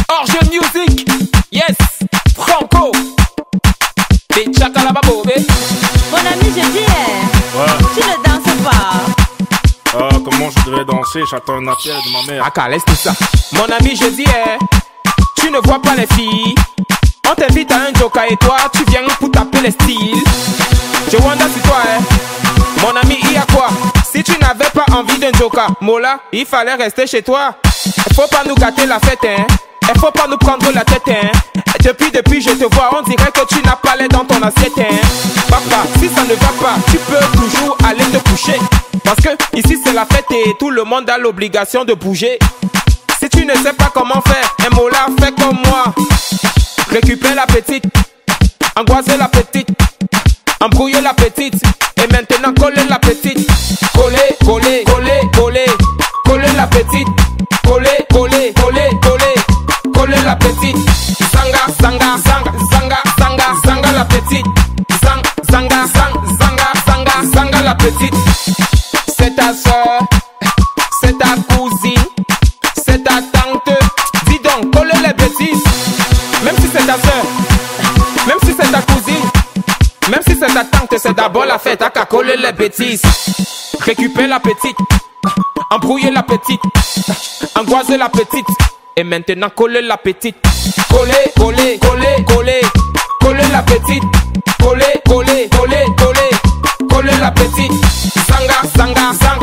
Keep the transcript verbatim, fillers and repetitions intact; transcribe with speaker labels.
Speaker 1: Orge Music, yes, Franco. Des Chakalababobé.
Speaker 2: Mon ami, je dis, eh,
Speaker 3: Ouais.
Speaker 2: tu ne danses pas.
Speaker 3: Ah, comment je devais danser? J'attends un appel de ma mère.
Speaker 1: Aka, laisse tout ça. Mon ami, je dis, eh, tu ne vois pas les filles. On t'invite à un joker et toi, tu viens pour taper les styles. Je wonder sur toi, eh. Mon ami, il y a quoi? Si tu n'avais pas envie d'un joker, Mola, il fallait rester chez toi. Il faut pas nous gâter la fête, hein. Il faut pas nous prendre la tête, hein. Depuis, depuis, je te vois, on dirait que tu n'as pas l'air dans ton assiette, hein. Papa, si ça ne va pas, tu peux toujours aller te coucher. Parce que ici c'est la fête et tout le monde a l'obligation de bouger. Si tu ne sais pas comment faire, un Mola, fais comme moi. Récupère la petite, angoisser la petite, embrouiller la petite, et maintenant coller la petite. Coller, coller, coller, coller, coller la petite. Coller, coller, coller, coller, coller la petite. Zanga, zanga, zanga, zanga, zanga, zanga la petite. Zang, zanga, zang, zanga, zanga, zanga la petite. C'est ta soeur, c'est ta cousine, c'est ta tante. Dis donc, coller les bêtises. Même si c'est ta soeur, même si c'est ta cousine, même si c'est ta tante, c'est d'abord la fête. À qu'à coller les bêtises. Récupère la petite, embrouiller la petite, angoisser la petite, et maintenant coller la petite. Coller, coller, coller, coller, coller la petite. Coller, coller, coller, coller, coller la petite. Zanga, zanga, zanga.